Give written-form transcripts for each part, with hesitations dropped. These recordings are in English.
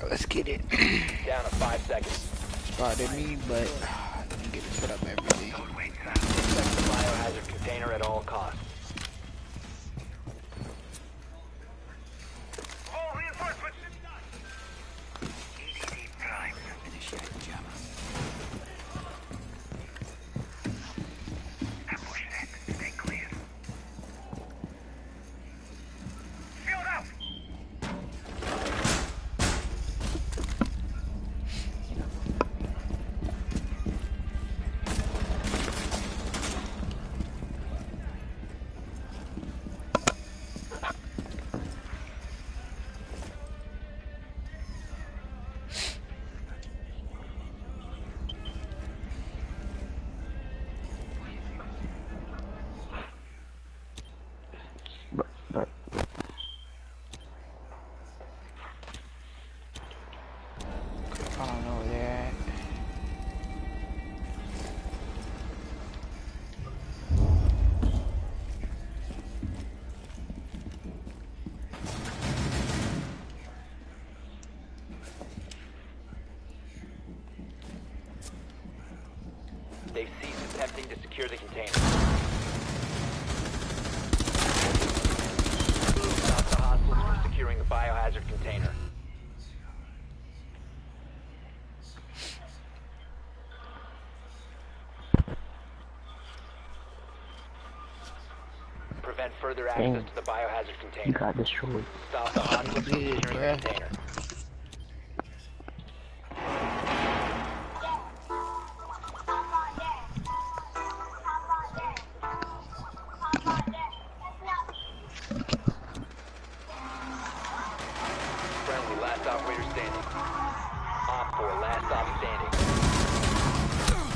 Let's get it. Down to 5 seconds. Spotted me, but let me get to put up everything. Protect the biohazard container at all costs. All reinforcements. Ambush set. Stay clear. Field out. But I don't know where they're at. They've ceased attempting to secure the container. Stop the hostiles from securing the biohazard container. Prevent further access to the biohazard you container. got destroyed. Stop the hostiles from Yeah, securing bruh. the container. Friendly, last operator standing. Op 4, last stop standing.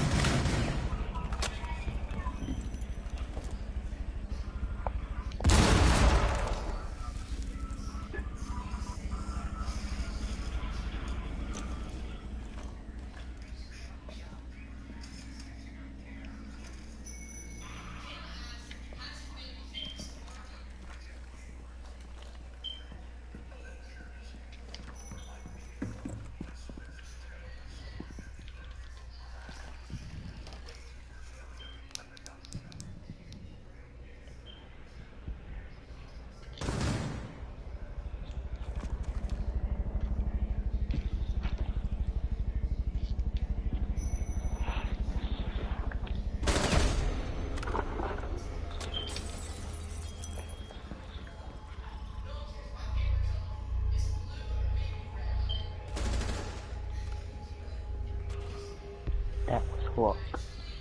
That was luck.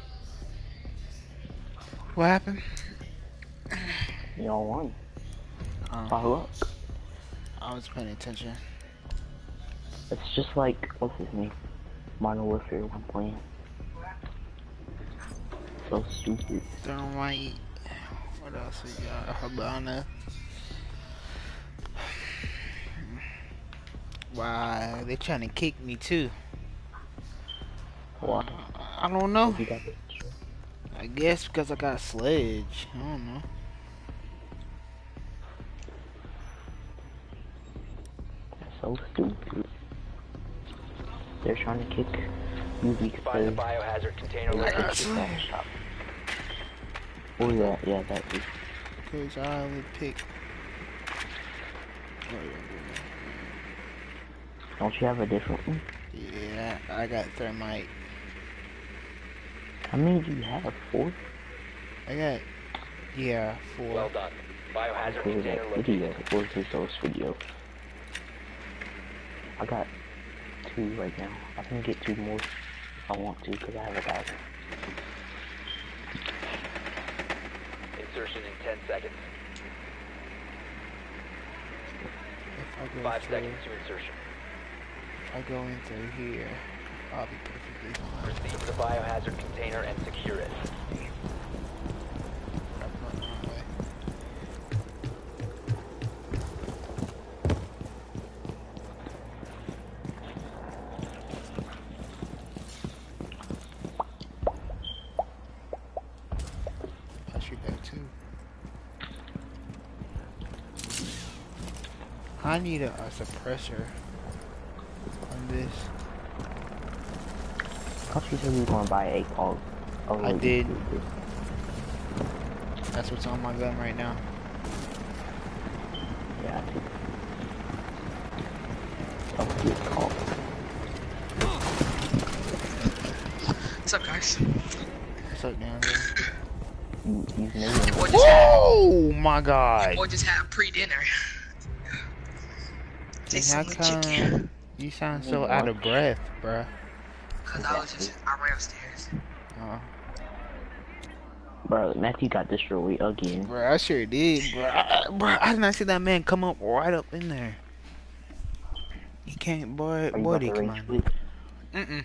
What happened? Y'all won. Oh, By luck. I was paying attention. It's just like, what's his name? Modern Warfare 1 playing. So stupid. Thermite. What else we got? Habana. Wow, they trying to kick me too. Why? I don't know. You got it. I guess because I got Sledge. I don't know. So stupid. They're trying to kick you Find the because biohazard container I got location. Sledge. stop. Oh yeah, that is. Because I would pick. Don't you have a different one? Yeah, I got Thermite. How many do you have? 4? I got, yeah, 4. Well done. Biohazard Where's container that located. video? Where's his source video? I got 2 right now. I can get 2 more if I want to because I have 1,000. Insertion in 10 seconds. If I go 5 through, seconds to insertion. if I go into here, I'll be perfectly fine. Receive the biohazard container and secure it. I'm going the wrong way. I'll shoot that too. I need a suppressor. this. I thought you said you were gonna buy 8 calls. Oh, I you did. did. That's what's on my gun right now. Yeah, I did. Oh, you call. What's up, guys? What's up down there? You know. Boy just had, Oh my god! boy just had pre-dinner. See, Taste how some come chicken. you sound so out of breath, bruh? Cause I ran upstairs. Bro, Matthew got destroyed again. Bruh, I sure did, bruh. I did not see that man come up right up in there. He can't, boy. Are you Boy, about they to come rage on. quit? Mm-mm.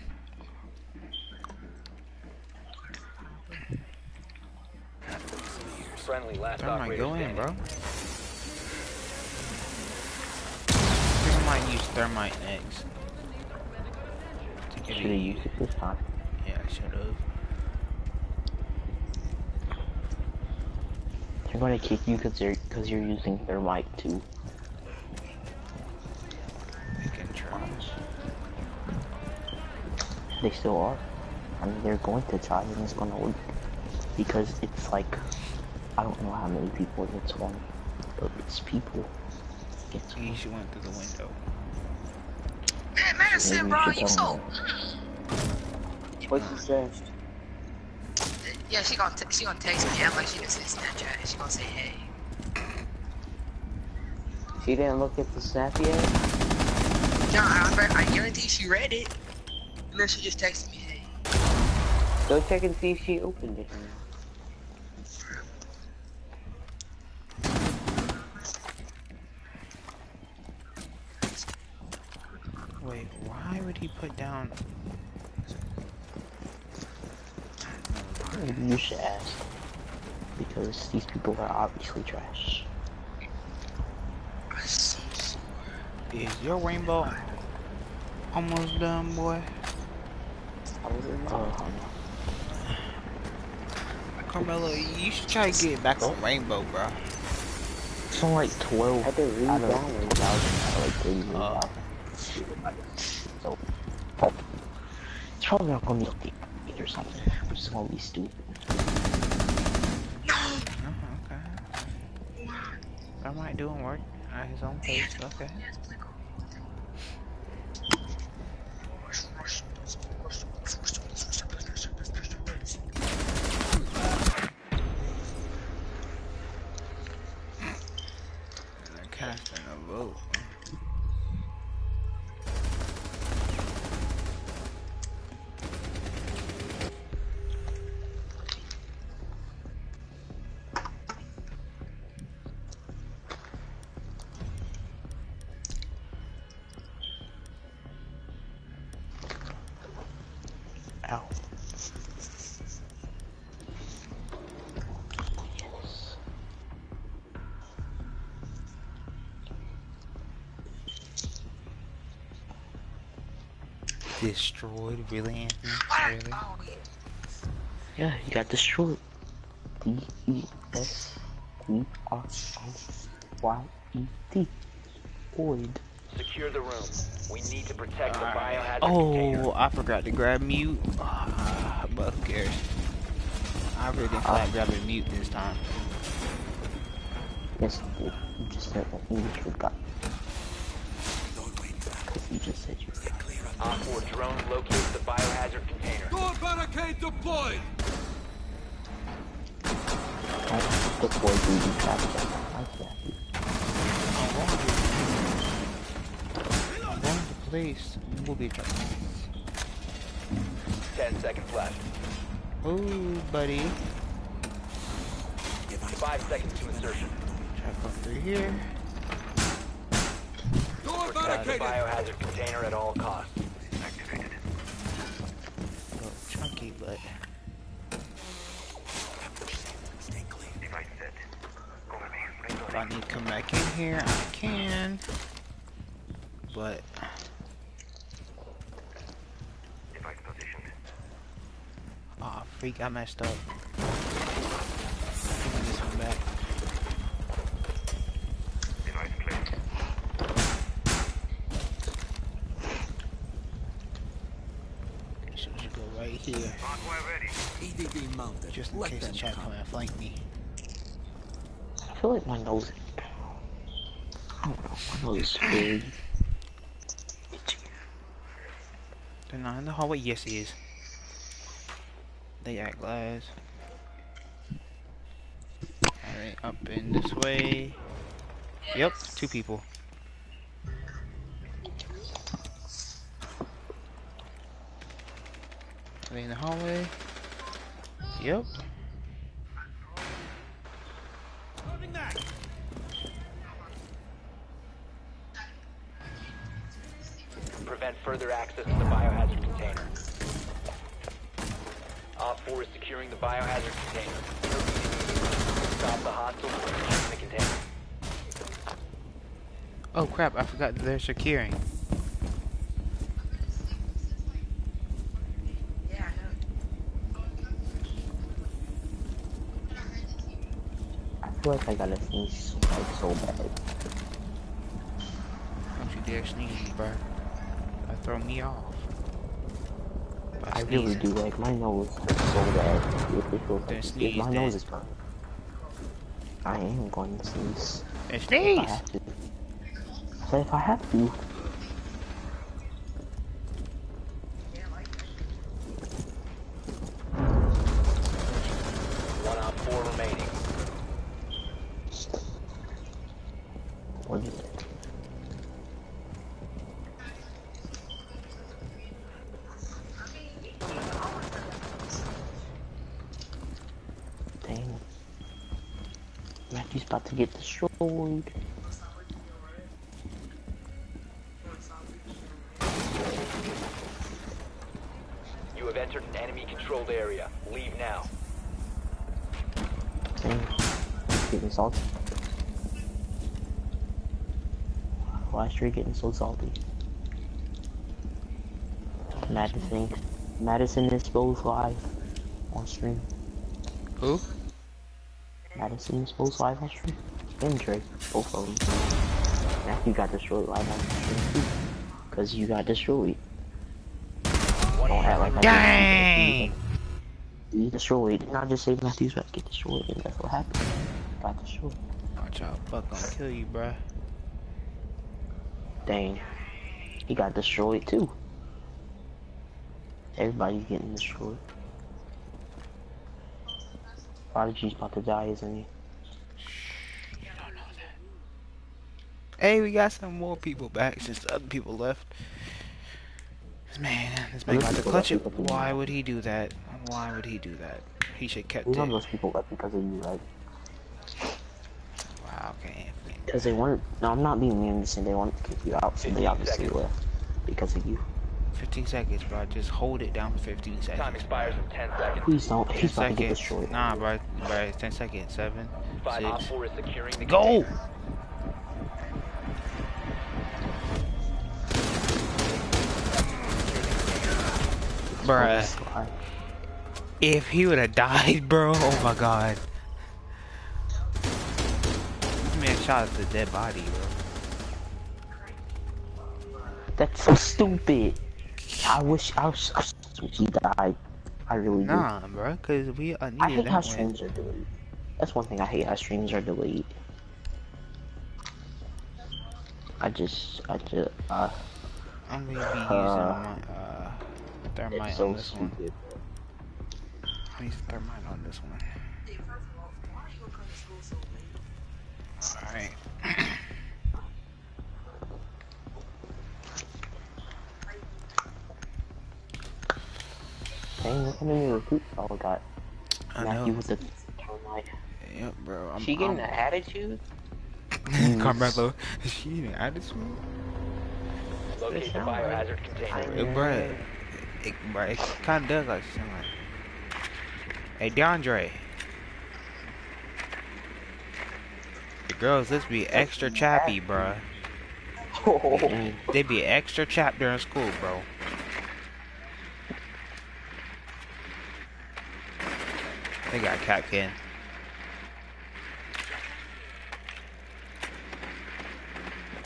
Friendly, last Thermite, operator go in, standing. bro. I think I might use thermite next. To get Should have it. used it this time. Yeah, I should have. They're gonna kick you because you're using their mic too. We can try. They still are. I mean, they're going to try and it's gonna work. Because it's like, I don't know how many people it's on, but it's people. It's He should went through the window. Man, Madison, bro, you so. What's she say? Yeah, she gonna text me. I'm like, she just say Snapchat. She gonna say hey. She didn't look at the snap yet? John, I guarantee she read it. And then she just texted me hey. Go check and see if she opened it. Wait, why would he put down? Maybe you should ask. Because these people are obviously trash. I'm so sore. Is your rainbow almost done, boy? Oh, Carmelo, you should try to get back on rainbow, bro. it's on like 12 I had to read out of down. 1,000 out of like 38,000. So, it's probably not gonna be updated or something. Which is gonna be stupid. Okay. That might doing work at his own pace. Okay. They're casting a vote. Ow. Yes. Destroyed, really, Anthony? Really? Oh, Yeah, you got destroyed. D-E-S-T-R-O-Y-E-D. Void. Secure the room. We need to protect the Alright. biohazard container. Oh, I forgot to grab mute. But who cares? I really didn't feel like grabbing mute this time. Yes, you just said that you forgot. Because you just said you forgot. Op 4 drone locates the biohazard container. Door barricade deployed! The boy duty trapped them. Like that. I'm going to place booby trap. 10 seconds left. Ooh, buddy. 5 seconds to insertion. Try to come through here. Door Protect the barricaded! biohazard container at all costs. Go chunky, but if I need to come back in here, I can. But oh, freak! I messed up. Give me this one back. right here. Convoy ready. EDD mounted. Just in Let case the them chat come. come and flank me. I feel like my nose. I don't know. My nose is very itchy. They're not in the hallway. Yes, he is. They got glass. Alright, up in this way. Yep, 2 people. Are they in the hallway? Yep. Prevent further access to the biohazard container. Op 4 is securing the biohazard container. Stop the hostiles from securing the container. Oh crap, I forgot that they're securing. Yeah, I know. I feel like I gotta sneeze like so bad. Don't you dare sneeze, bro. That throw me off. By I really sneezing. do, like my nose hurts so bad. It feels Then like sneeze, if my then. nose is burning. I am going to sneeze. And If I sneeze! have to. So if I have to. One Op 4 remaining. What is it? Dang. Matthew's about to get destroyed. You have entered an enemy-controlled area. Leave now. Dang. Getting salty. Why is Trey getting so salty? Madison is both live on stream. Who? Madison is both live on stream. And Trey, both of them. Matthew got destroyed live on stream too. Cause you got destroyed. Don't act like I Dang! You destroyed. Didn't I just say Matthew's about to get destroyed? And that's what happened. Got destroyed. Watch out, fuck gonna kill you, bruh. Dang. He got destroyed too. Everybody's getting destroyed. Prodigy's about to die, isn't he? You don't know that. Hey, we got some more people back since the other people left. This man got to clutch it. Why would he do that? Why would he do that? He should kept You it. know those people left because of you, right? Wow, okay. Because they weren't. No, I'm not being mean. I'm just saying they wanted to kick you out, so they 15 obviously seconds. left because of you. 15 seconds, bro. Just hold it down for 15 seconds. Time expires in 10 seconds. Please don't. 10 He's about to get seconds. destroyed. Nah, bro. 10 seconds. 7, 5 Op 6. 4 is securing the Go! container. Bruh. If he would have died, bro. Oh my god. This man shot at the dead body, bro. That's so stupid. I wish he died. I really do. Nah, bro. Because we I needed hate how that win. streams are delayed. That's one thing I hate, how streams are delayed. I'm gonna be using my thermite It's so on this one. stupid. I use thermite on this one. Alright. Dang, look how many recruits all got. I Matthew know. with the thermite. Yep, bro. She getting an attitude? Carmelo. Is she an attitude? Locate the biohazard container. Bruh. It kind of does like something. Hey, DeAndre. The girls, let's be extra chappy, bruh. They be extra chap during school, bro. They got Capkin.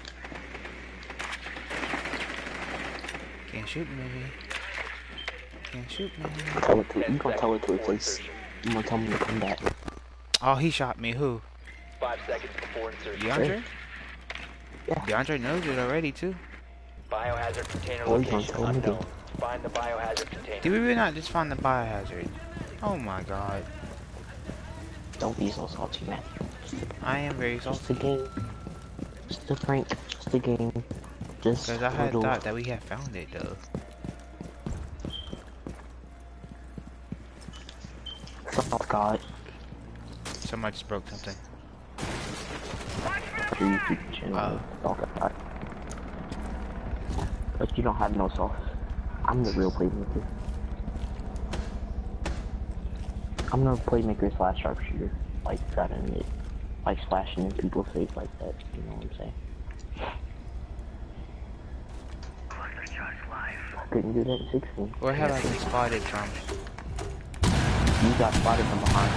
Can't shoot me. can't shoot, man. Tell it to you. 10 Gonna tell it to seconds his before face. insertion. You gonna tell him to come back. Oh, he shot me. Who? 5 seconds before insertion. DeAndre? Yeah. DeAndre knows it already, too. Biohazard container Oh, he's gonna location tell me to. unknown. Find the biohazard container. Did we really not just find the biohazard? Oh my god. Don't be so salty, Matthew. I am very Just salty. a game. Just a prank. Just a game. Just Because I had little. thought that we had found it, though. Oh God. Somebody just broke something. Sure you keep your chin on. Oh God. But you don't have no sauce. I'm the real playmaker. I'm the playmaker slash sharpshooter. Like, grabbing it. Like, splashing in people's face like that. You know what I'm saying? I couldn't do that at 16. Where have I been spotted from? You got spotted from behind.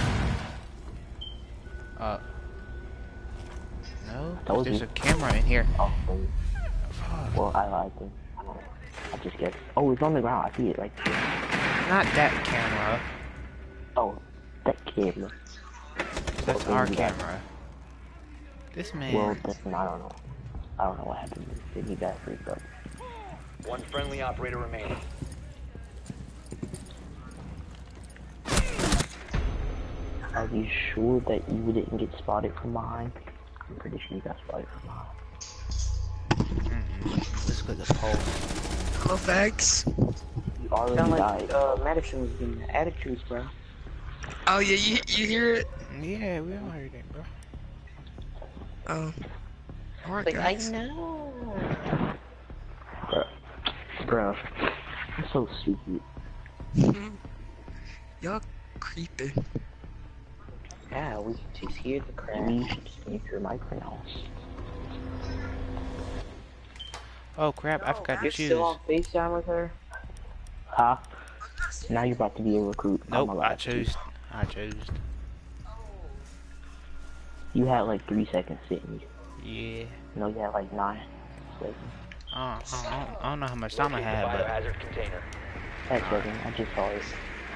No? Told There's you. a camera in here. Oh, so, Fuck. well, I lied then. I don't know. I just guessed. Oh, it's on the ground. I see it right there. Not that camera. Oh, that camera. That's Well, our then you got- camera. This man. Well, then I don't know. I don't know what happened. Then he got freaked up. One friendly operator remaining. Are you sure that you didn't get spotted from behind? I'm pretty sure you got spotted from behind. Let's go to the pole. Hello, Fags. You already Sound died. like Madison was getting attitudes, bro. Oh yeah, you hear it? Yeah, we all heard it, bro. Oh. Alright, Like, I guys. know. Bruh. I'm so stupid. Y'all creepy. Yeah, we can just hear the crash. Maybe you should just make your mic pronounced. Oh crap, I forgot to You're choose. still on FaceTime with her? Huh? Now you're about to be a recruit. I'm Nope, allowed I to. chose. I chose. You had like 3 seconds, didn't you? Yeah. No, you had like 9 seconds. I don't know how much time I Locate the had, but biohazard container. That's seven. I just saw it.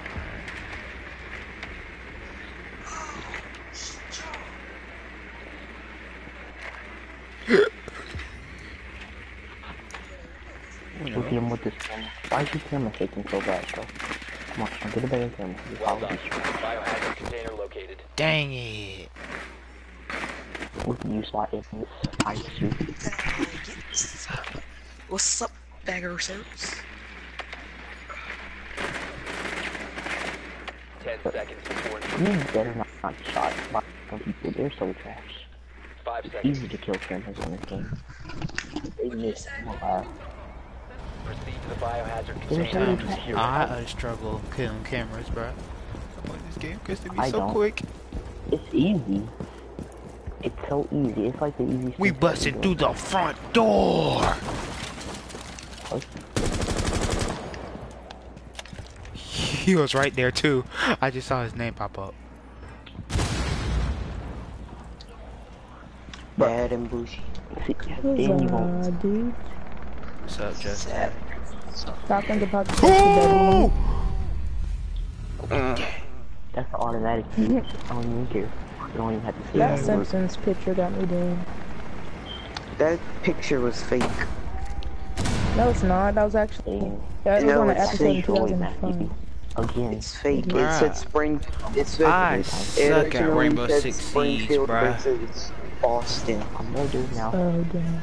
you Look at know. him with this camera. Why is your camera shaking so bad, bro? Come on, get a better camera. You're Well probably done. strong. Biohazard container located. Dang it. Look at you spotting this ice suit. What's up, bagger service? 10 seconds before You insertion. better not shot by some people. They're so trash. 5 It's seconds. easy to kill cameras in this game. They miss. Proceed to the biohazard There's container. no Sometimes trash. I struggle killing cameras, bro. I want this game because to be I so don't. quick. It's easy. It's so easy. It's like the easiest. We thing to busted do. through the front door. What? He was right there too. I just saw his name pop up. Bad and bushy. See, then you won't. Dude. What's up, Justin? Stop thinking about the Oh! That's the automatic. I don't even care. You don't even have to say That that. Simpsons picture got me doing. That picture was fake. No, it's not. That was actually. Yeah, it was No, on an it's episode in fake. 2005. Again. It's fake. Bruh. It said Spring. It said. I it suck at originally Rainbow said Six Siege, Springfield, but bruh. it said it's Boston. I'm gonna do it now. Oh, damn.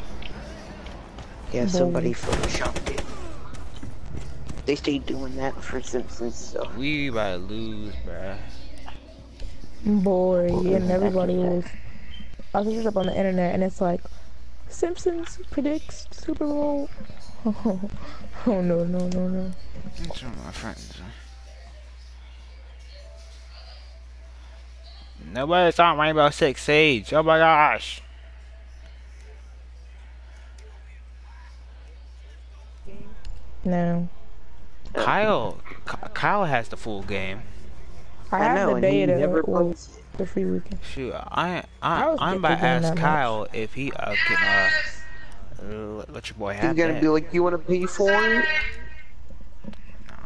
Yeah, somebody photoshopped it. They stay doing that for Simpsons stuff. We about to lose, bruh. Boy, and everybody was. I was just up on the internet and it's like, Simpsons predicts Super Bowl. Oh no, no, no, no. What's wrong with my friends? Nobody's on Rainbow Six Siege. Oh my gosh. No. Kyle has the full game. I I have know, the and he beta never or plays it. the free weekend. Shoot, I was I'm about to thinking ask that much. Kyle if he can let your boy He's have gonna that. be like, you wanna pay for it?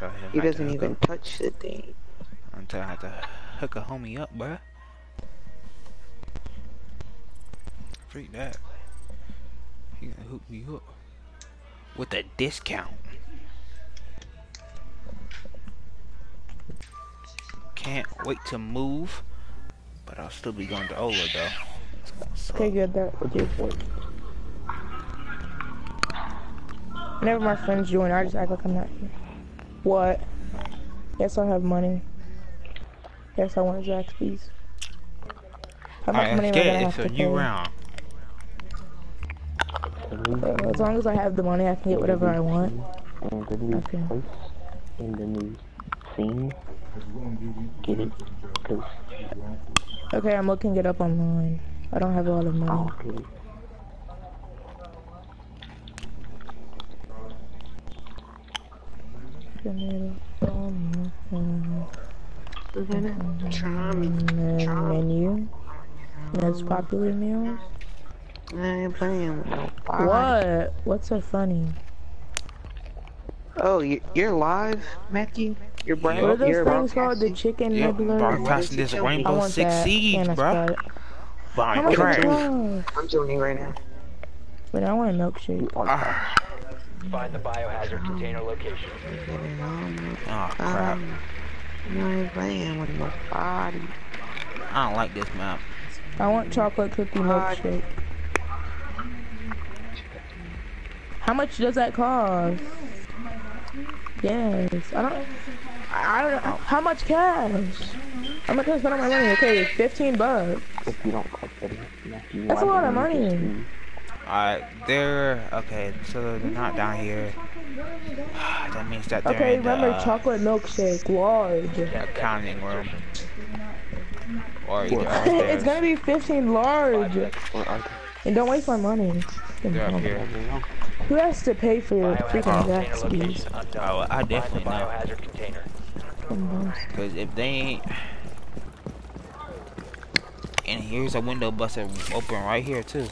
Until He doesn't even touch the thing. Until I have to hook a homie up, bruh. Freak that. He gonna hook me up with a discount. Can't wait to move, but I'll still be going to Ola though. Okay, good. That good. Whenever my friends join, I just act like I'm not here. What? Yes, I have money. Yes, I want Zaxby's. How much money am I gonna have to pay? Round. As long as I have the money, I can get whatever I want. And the new Okay. place in the new scene. Get it? Cause Okay, I'm looking it up online. I don't have a lot of money. okay. Menu. Most popular meals. I ain't playing with nobody. What? What's so funny? Oh, you're live, Matthew? You're What are those you're things called? The chicken Yep, nibbler? broadcasting this I Rainbow want Six that. Siege, And a bruh. Sprite. How Buying much crack. does it cost? I'm joining right now. Wait, I want a milkshake. Find the biohazard container location. Oh crap. I ain't playing with nobody. I don't like this map. I want chocolate cookie milkshake. How much does that cost? Yes, I don't know. How much cash? I'm not gonna spend all my money. Okay, $15. If you don't like it, That's a lot of money. Alright, they're okay, so they're not down here. That means that they're Okay, in remember the chocolate milkshake, large. accounting room. Or either It's upstairs. gonna be 15 large. And don't waste my money. They're up here. Who has to pay for your freaking Container Zaxby's? location unknown. Oh, I Find the definitely know. biohazard container. Cause if they ain't, and here's a window buster open right here too.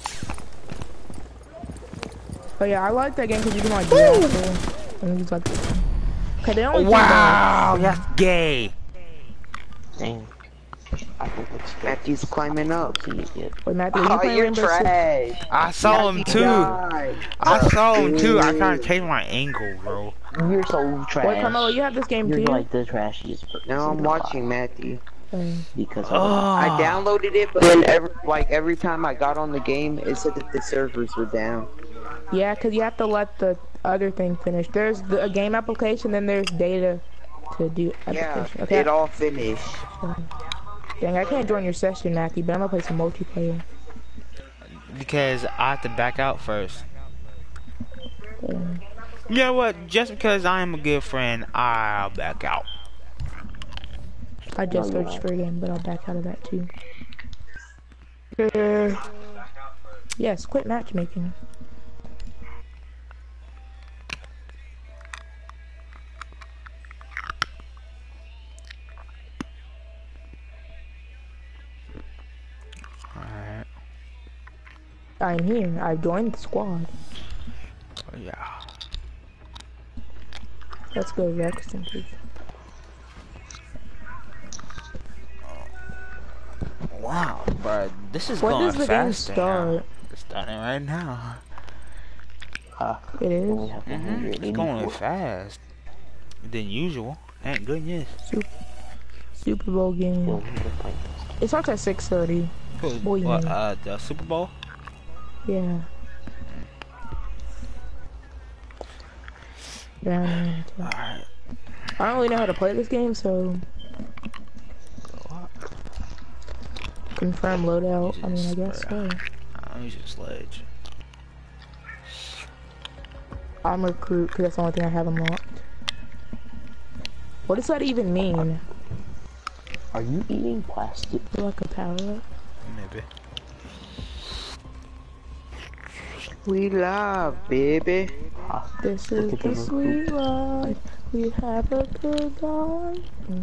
Oh yeah, I like that game because you can like do that. And it's like, okay, they only Wow, that's gay. Dang. I think it's good. Matthew's climbing up. Wait, Matthew, you Oh, playing you're Rainbow Six? trash. I saw him too. God. I saw him too. I tried to change my angle, bro. You're so trash. Wait, Carmelo, you have this game You're too? like the trashiest person. No, I'm alive watching Matthew. because of I Oh, downloaded it, but then every time I got on the game, it said that the servers were down. Yeah, because you have to let the other thing finish. There's a game application, then there's data to do Yeah, application. Okay. it all finished. Dang, I can't join your session, Matthew, but I'm gonna play some multiplayer. because I have to back out first. Dang. You know what? Just because I am a good friend, I'll back out. I just searched for a game, but I'll back out of that too. Yes, quit matchmaking. Alright. I'm here. I've joined the squad. Oh, yeah. Let's go, Rex. Wow, bro. This is When going does the game faster now. start? It's starting right now. It is. It's going fast than usual. Thank goodness. Super Bowl game. It starts at 6:30. Boy, you What, mean. the Super Bowl? Yeah. Down. Alright. I don't really know how to play this game, so confirm loadout. I mean, I guess so. I'm using Sledge. I'm recruit because that's the only thing I have unlocked. What does that even mean? Are you eating plastic? Like a power up? Maybe. We love, baby. This is the sweet life. We have a good life.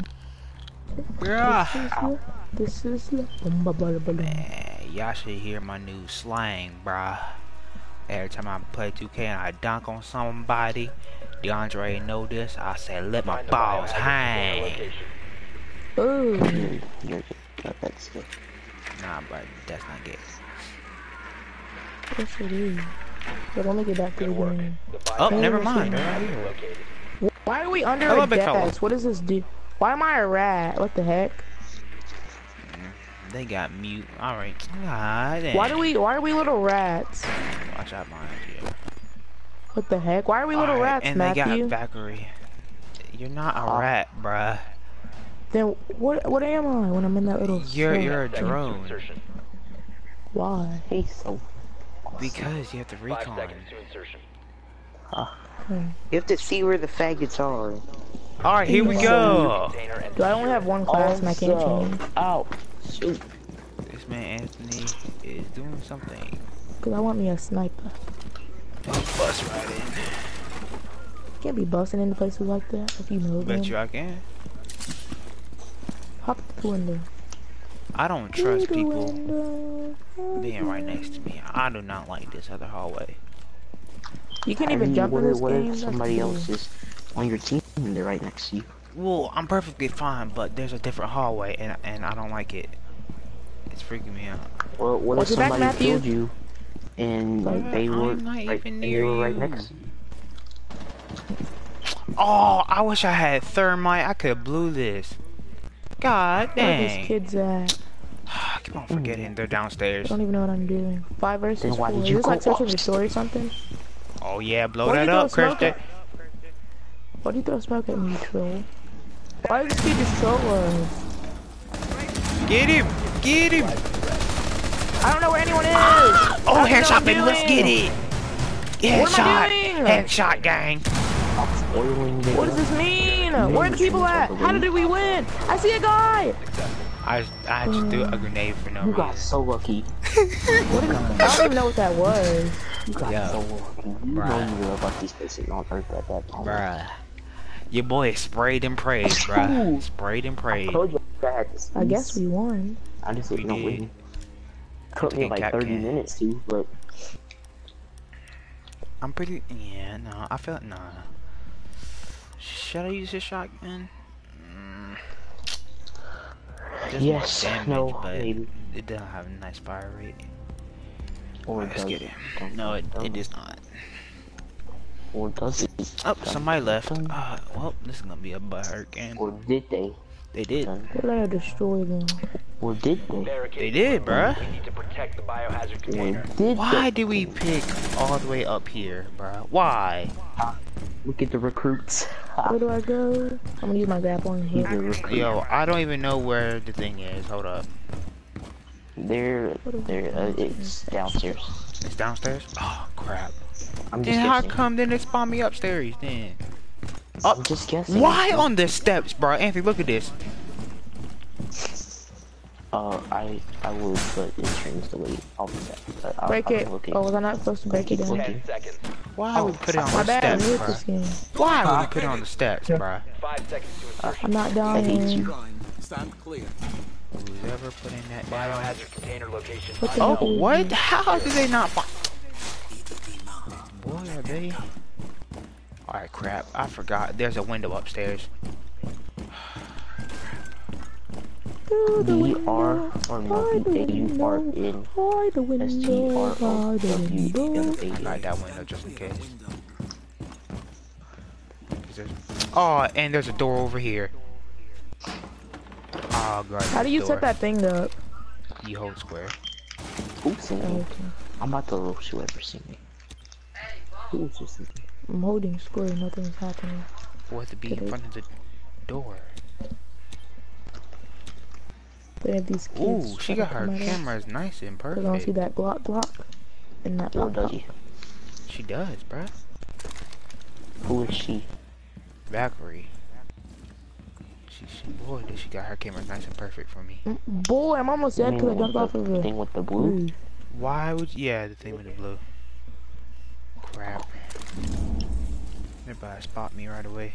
Yeah. This is the Man, y'all should hear my new slang, bruh. Every time I play 2K and I dunk on somebody, DeAndre know this. I said, let my balls hang. Ooh. That's good. Nah, bro, that's not gay. Yes, it is. But let me get back to the game. Oh, never mind. They're right here. Why are we under Hello, a big fella. desk? What does this do? Why am I a rat? What the heck? They got mute. Alright. God damn. Why are we little rats? Watch out behind you. What the heck? Why are we little rats, and Matthew? they got Valkyrie. You're not a rat, bruh. Then what am I when I'm in that little You're a drone. Why? He's so. Because you have to 5 recon. seconds to insertion. You have to see where the faggots are. Alright, here we go. Container and Do I only have one class and I can't change? Ow. Shoot. This man Anthony is doing something. Cause I want me a sniper. Bust right in. Can't be busting into places like that if you know them. Bet you I can. Hop the window. I don't trust Through the people window. being right next to me. I do not like this other hallway. You can't even jump in this What game. if That's somebody cool. else is on your team and they're right next to you? Well, I'm perfectly fine, but there's a different hallway, and I don't like it. It's freaking me out. Well, what if What's your back, somebody Matthew? killed you and they were I'm not right, even and near they were right you. next to you? Oh, I wish I had thermite. I could have blew this. God Where are these dang. kids at? I keep on forgetting they're I downstairs. don't even know what I'm doing. 5 versus Then 4. why did Is you this like go searching the upstairs? story or something? Oh yeah, blow Why that you throw up, smoke Christian. Why do you throw smoke at me, troll? Why does this kid just troll us? Get him! Get him! I don't know where anyone is! Oh, I don't know headshot, what baby, I'm let's doing. get it! What am I Headshot! doing? Headshot, gang! Spoiling the What does this mean? Where are the people at? How did we win? I see a guy! I just threw a grenade for no You got reason. so lucky. I don't even know what that was. You got Yeah. so lucky. You know Bruh. you were the luckiest person on earth at that time. Bruh. Your boy sprayed and prayed, bruh. Sprayed and I prayed. told you I had this. I guess we won. I just We didn't know did. when. Took me like Cap 30 can. minutes to, but I'm pretty. Yeah, no, I felt nah. Should I use this shotgun? It does more yes, damage, no, but maybe. it doesn't have a nice fire rate. Or Let's does get it? it. No, it does not. Or does it? Oh, somebody left. Well, this is gonna be a butthurt game. Or did they? They did. What did I destroy them? Or did they? They did, bruh. We need to protect the biohazard Or container. did Why they? did we pick all the way up here, bruh? Why? Look at the recruits. Where do I go? I'm gonna use my grappling He's hook. a recruit. Yo, I don't even know where the thing is. Hold up. It's downstairs. It's downstairs? Oh, crap. I'm just Then how guessing. come then it spawned me upstairs then? I'm just guessing. Why on the steps, bro? Anthony, look at this. I would, but it streams delayed. I'll do that. But Break it. I'm looking. Oh, was I not supposed to break it down? 10 seconds. Why would we put it on My the bad, I'm steps, new bro? at this game. Why would we put it on the steps, bro? 5 seconds to insertion. I'm not I hate dying. you. Stand clear. Who's ever putting that down? Biohazard container location. What the Oh, heck is what? this? How did they not find? Boy, are they? Alright, crap. I forgot. There's a window upstairs. B-R or no, B-A-U-R-N. By the window, by the window. I got that window just in case. Oh, and there's a door over here. Oh, God. How do you set that thing up? You hold square. Who's singing? Oh, okay. I'm about to roast whoever's singing. Who is just singing? I'm holding square, nothing's happening. What to be in front of the door? They have these kids. Ooh, she trying got to her come at us. cameras nice and 'Cause I don't see perfect. that Glock and that Or pop does pop. he? She does, bruh. Who is she? Valkyrie. Boy, did she got her cameras nice and perfect for me. Boy, I'm almost dead because I jumped off of the a thing with the blue? roof. Why would yeah, the thing with the blue. Crap. Everybody spot me right away.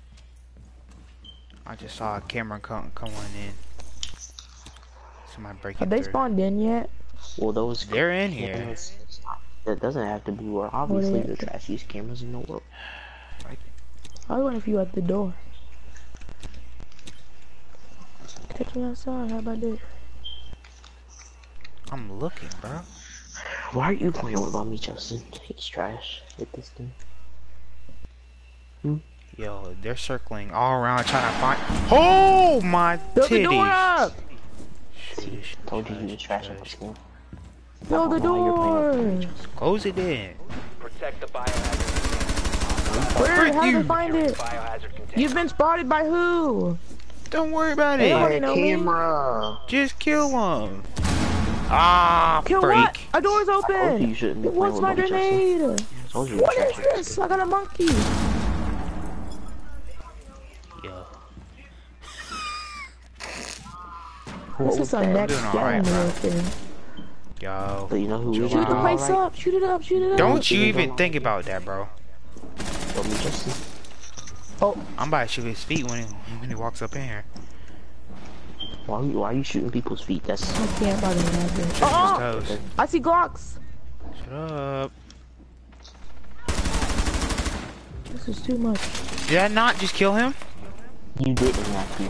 I just saw a camera come on in. Somebody breaking Have they through. spawned in yet? Well, those They're in here. cameras, that doesn't have to be, or obviously What the is it? trashiest cameras in the world. I was wondering if you at the door. Catch me outside. How about that? I'm looking, bro. Why are you playing with me, Justin? He's trash with this thing. Yo, they're circling all around trying to find. Oh my Build the door titties! up! Told you he was trash on this game. Build the door! Close it in. Protect the biohazard. Where? How you. to find it? Biohazard container. You've been spotted by who? Don't worry about it. Anybody know me? Camera. Just kill him. Ah, Kill freak. what? A door's I told you open! you shouldn't be What's playing my with me, Justin. grenade? I told you you What were is trash. this? I got a monkey. Yo. This is some next Doing all right, gen bro. real thing. Yo. But you know who we Shoot the are, place right? up, shoot it up, shoot it up. Don't you even think about that, bro. Told me, Justin. I'm about to shoot his feet when he walks up in here. Why are you shooting people's feet? That's I can't bother imagine. Shoot Oh! his toes. I see Glocks. Shut up. This is too much. Did I not just kill him? you didn't, Matthew.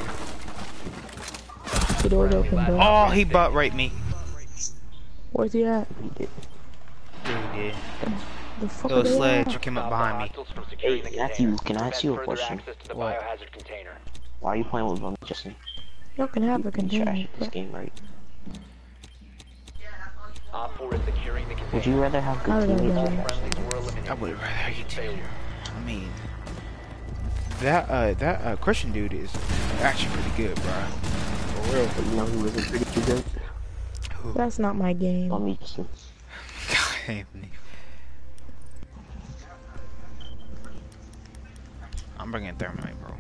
The door's open, bro. Oh, he butt raped me. Where's he at? You did. Yeah, he did. The fuck Little are they sledge at? came up behind me. Hostiles from securing Hey, the Matthew, container. can I ask you a Prevent further question? access to the What? biohazard container. Why are you playing with me, Justin? Y'all can have a He's container. trash at this but game, right? Op 4 is securing the container. Would you rather have How good did I teammates know or that? Friendlies were eliminated. I would rather you continue. I mean, that Christian dude is actually pretty good, bro. For real. But you know who isn't pretty good? That's not my game. On me, Justin. God, Anthony. I'm bringing thermite, bro.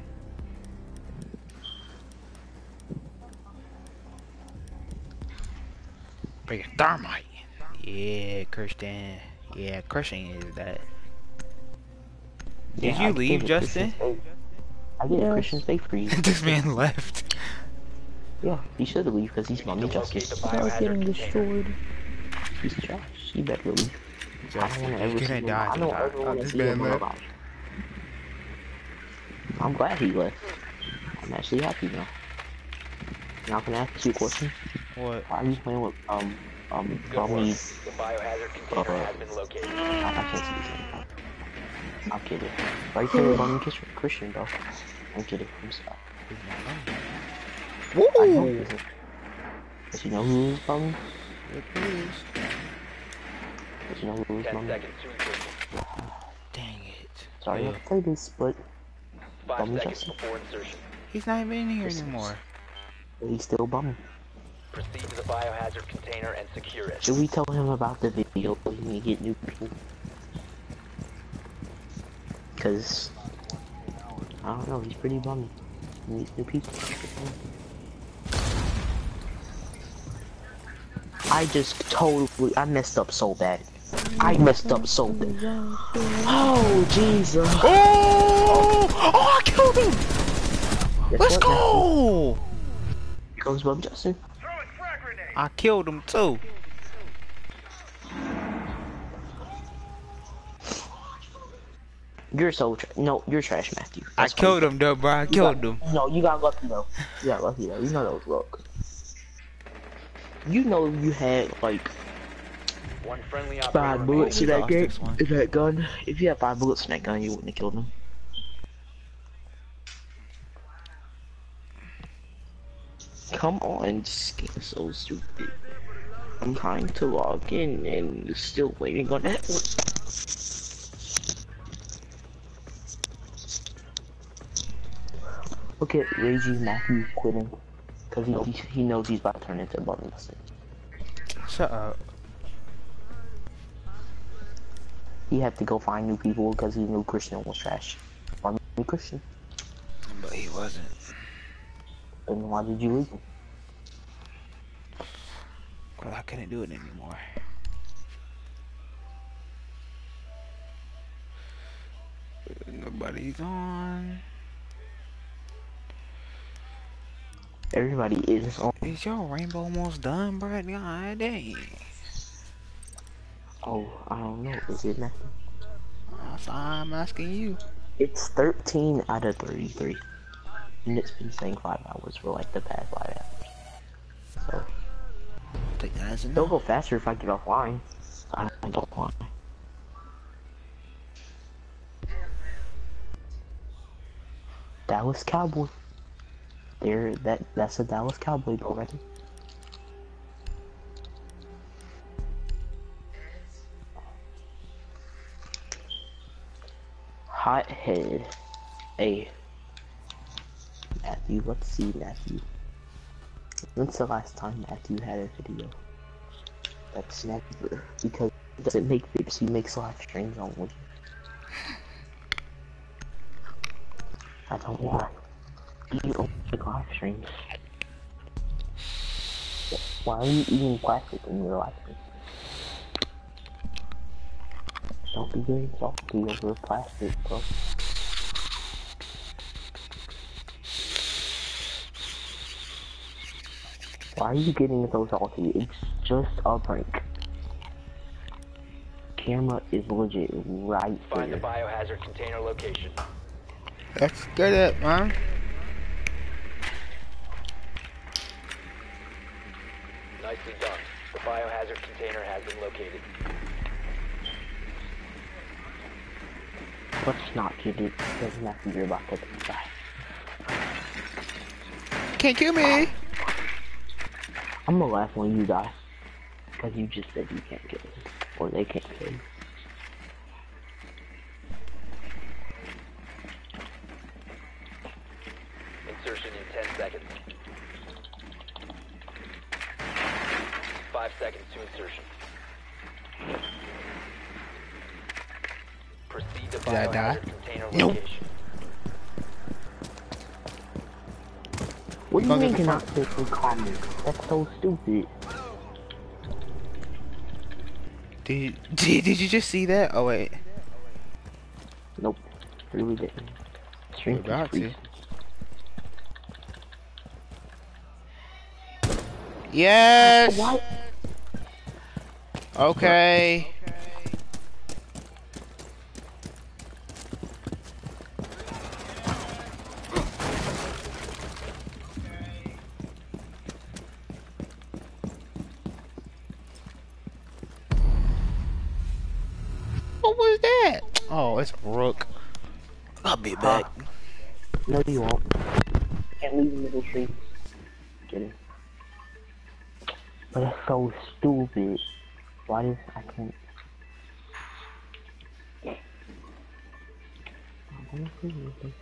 Bringing thermite. Yeah, Christian. Yeah, Christian is that. Did Yeah, you I leave, get it, Justin? Christian. I get Yes. Christian stay for you. This man left. Yeah, he should have leave because he's my Locate Justin. the I was getting biohazard container. destroyed. He's trash. He better leave. I don't want to ever You're see gonna him. die I don't sometime. ever want to This see him man left. alive. I'm glad he left. I'm actually happy now. Now can I ask you a question? What? Why are you playing with Good work. Bummy? The biohazard container has been located. I can't see his name. I'm kidding. Why are you playing with Bummy Christian, bro? I'm kidding. I'm sorry. I know he isn't. But you know who is Bummy? But you know who is 10 Bummy? seconds to insertion. Dang it. Sorry I Yeah. have to say this, but 5 Bummy seconds Justin. before insertion. He's not even in here anymore. he's still Bummy. Proceed to the biohazard container and secure it. Should we tell him about the video so he can get new people? Cause I don't know, he's pretty bummy. He needs new people. I messed up so bad. I messed up so bad. Oh Jesus! Oh! Oh, I killed him! Guess Let's what, go! Matthew? Here comes Bum Justin. Throwing frag grenade. I killed him too. You're so no, you're trash, Matthew. I killed him though, bro. I killed him. No, you got lucky though. You got lucky though. You know that was luck. You know you had like One friendly operator 5 bullets in remaining. that lost game, this one. in that gun. If you had 5 bullets in that gun, you wouldn't have killed him. Come on, this game is so stupid. I'm trying to log in and still waiting on that one. Look at Reggie Matthew quitting. Cause he knows he's about to turn into a bum. Shut up. He had to go find new people because he knew Christian was trash. Or new Christian. But he wasn't. Then why did you leave him? Well, I couldn't do it anymore. Nobody's on. Everybody is on. Is your rainbow almost done, bro? God dang. Oh, I don't know. Is it Matthew? I'm asking you. It's 13 out of 33. And it's been saying 5 hours for like the past 5 hours. So, Take that as a it'll no. go faster if I get offline. I don't want. Dallas Cowboy. That's a Dallas Cowboy already. Hothead. Hey. Matthew, let's see, Matthew. When's the last time Matthew had a video? That's never, because he doesn't make videos, he makes live streams only. I don't want. You don't make live streams. Why are you eating plastic in your live stream? Don't be getting salty over plastic, bro. Why are you getting so salty? It's just a prank. Camera is legit right Find the there. biohazard container location. That's good at, man. Nicely done. The biohazard container has been located. Let's not get it. Doesn't have to be about to die. Can't kill me. I'm gonna laugh when you die. Because you just said you can't kill me. Or they can't kill you. Insertion in 10 seconds. 5 seconds to insertion. Proceed to Did I die? biohazard container Nope. location. What do you Gonna mean get the cannot take me comment? That's so stupid. Did you just see that? Oh wait. Nope. Really didn't. We're Stream about to. Yes. What? Okay. What was that? Oh, it's Rook. I'll be back. No, you won't. Can't leave the middle stream. Kidding. But it's so stupid. Why does I can't? I don't see anything.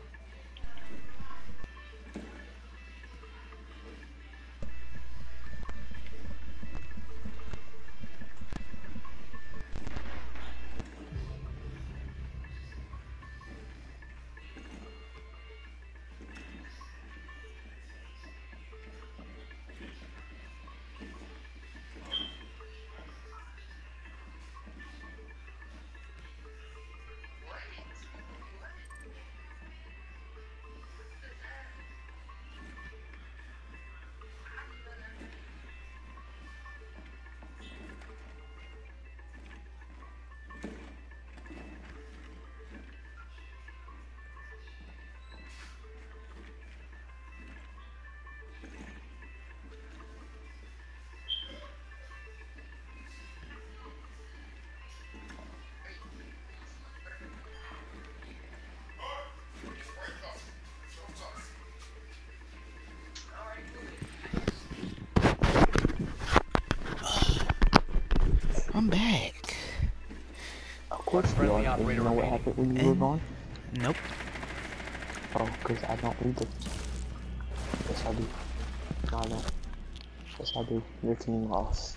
I'm back. Of course you are. And you know what happened when you were gone? Nope. Oh, because I don't read it. Yes, I do. No, I don't. Yes, I do. Your team lost.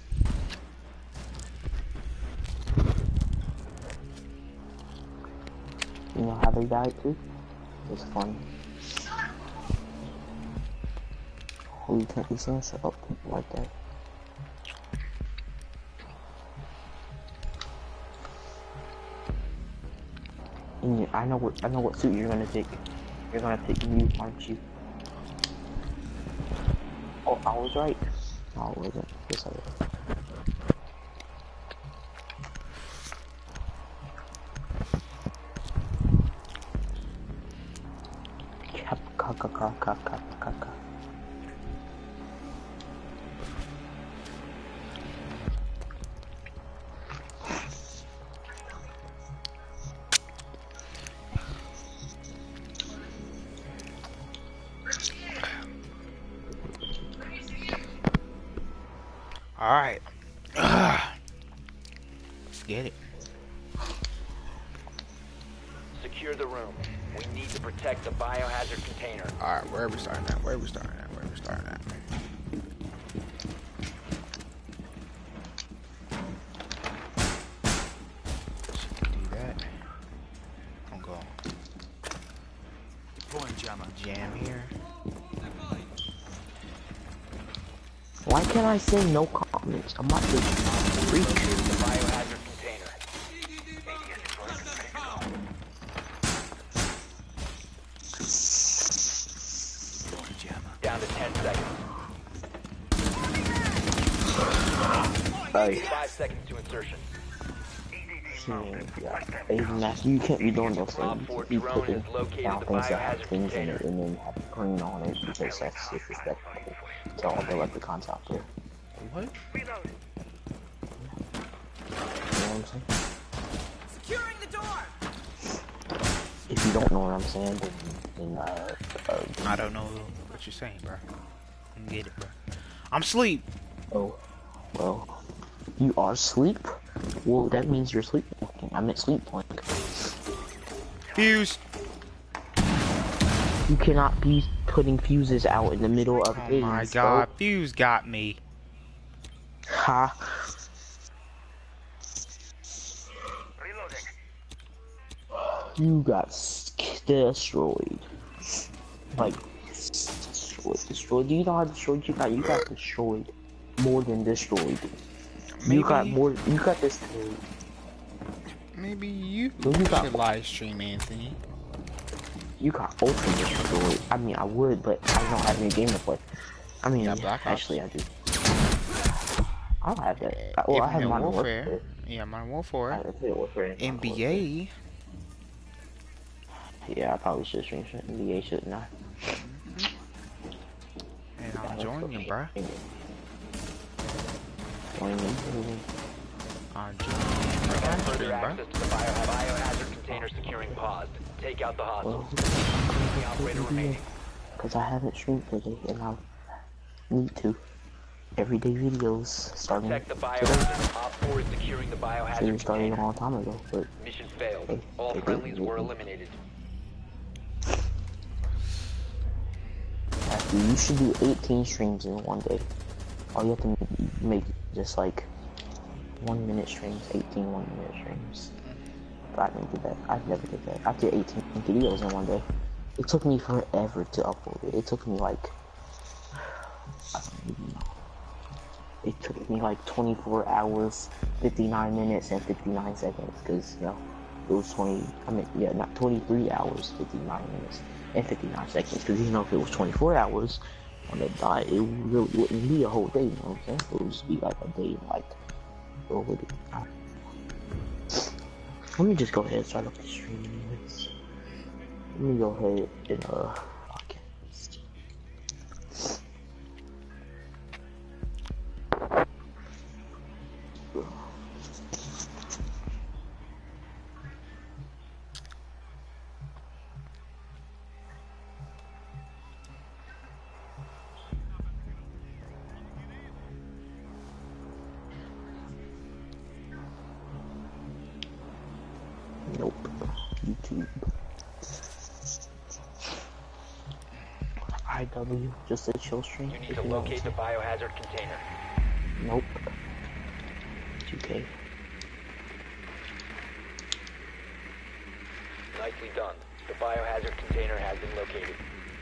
You know how they died too? It's funny. Oh, you can't be saying stuff up like that. And I know what suit you're gonna pick. You're gonna pick you, aren't you? Oh, I was right. No, I wasn't. Yes, I was. Ka. Alright. Let's get it. Secure the room. We need to protect the biohazard container. Alright, where are we starting at? Where are we starting at? Where are we starting at? Do that. I'm going. Deploying jammer. Jam here. Why can't I say no comments? I'm not just freak. Secure the biohazard container. Deploying jammer. Down to 10 seconds. Hey, 5 seconds to insertion. hey, Matthew, you can't be doing those Op things. 4 You drone putting has located down the things that have biohazard things in container. it and then have green on it because that's disrespectful to all the leprechauns out there. What? You know what I'm saying? Securing the door! If you don't know what I'm saying, then I don't know what you're saying, bro. I don't get it, bro. I'm asleep. oh, well, you are asleep? Well, that means you're sleepwalking. I meant sleepwalking. Fuse. You cannot be putting fuses out in the middle of Oh days, my bro. god, Fuse got me. Ha. Reloading. You got destroyed. Like, destroyed. Do you know how destroyed you got? You got destroyed. More than destroyed. Maybe, You got destroyed. maybe you Well, you got- should live stream, Anthony. You got ultra destroyed. I mean, I would, but I don't have any game to play. I mean, got Black Ops. actually, I do. I don't have that. Well, I have Infinite Modern Warfare. Warfare. Yeah, Modern I Warfare. have Infinite Warfare. and Modern Warfare. NBA. Yeah, I probably should stream some NBA, shouldn't I? And I'm joining you, bro. Join me. I'm joining you. I got Further stream, bro. access to the biohazard container securing paused. Take out the Well, hostiles. The operator remaining. because I haven't streamed today, and I need to. Everyday videos starting Protect the today. biohazard. Op 4 is securing the Should biohazard have started a container. long time ago, but Mission failed. Hey, All hey, friendlies hey, were hey. eliminated. Matthew, you should do 18 streams in one day. All you have to make just like 1 minute streams, 18 1-minute streams. But I didn't do that. I never did that. I did 18 videos in one day. It took me forever to upload it. It took me like, I don't even know. It took me like 24 hours, 59 minutes, and 59 seconds. Because, you know, it was 23 hours, 59 minutes, and 59 seconds. Because, you know, if it was 24 hours on the dot, it really wouldn't be a whole day, you know what I'm saying? It would just be like a day, like, what would it be? Let me just go ahead and start up the stream anyways. Let me go ahead and, podcast. Nope. YouTube. IW, just a chill stream. You need if to you know what I'm locate the saying. biohazard container. Nope. 2K. Nicely done. The biohazard container has been located.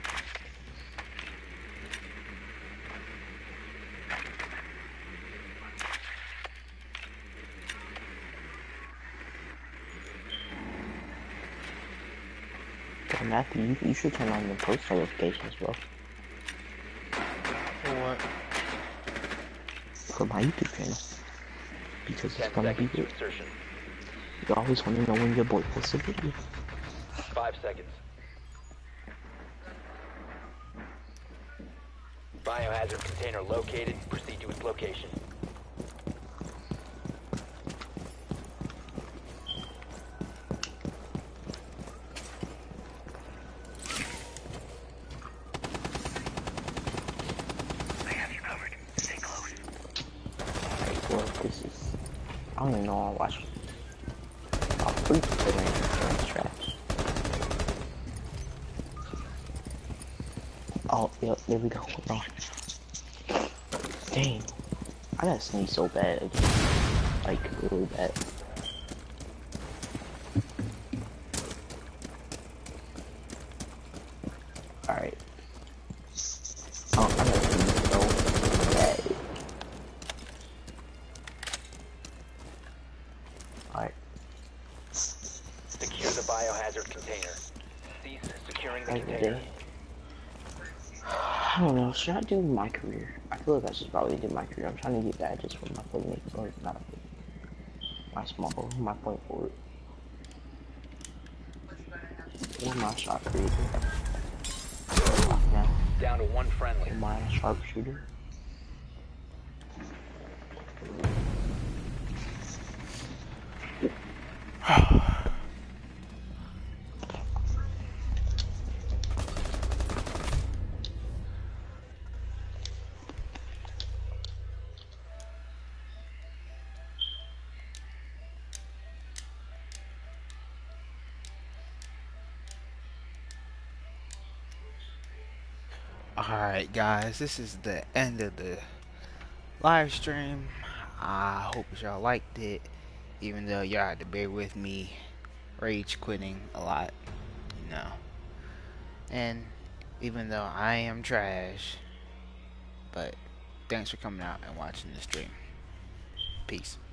Well, Matthew, you should turn on the post notifications, bro. For what? For my YouTube channel. Because 10 it's gonna be seconds to good. insertion. You always want to know when your boy posts a video. 5 seconds. biohazard container located. Proceed to its location. Well, this is. I don't even know I watch. I'm pretty considering insurance trash. Oh, yep, there we go. Oh. Dang. I gotta sneeze so bad again. Like, really bad. Alright. Oh, I gotta sneeze so bad. Alright. Secure the biohazard container. Cease securing the container. I don't know, should I do my career? I feel like I should probably do my career. I'm trying to get badges for my playmaking, or not my small, my point forward. Or my shot creator. Yeah. Down to one friendly. Or my sharpshooter. Alright guys, this is the end of the live stream. I hope y'all liked it, even though y'all had to bear with me rage quitting a lot, you know. And even though I am trash, but thanks for coming out and watching the stream. Peace.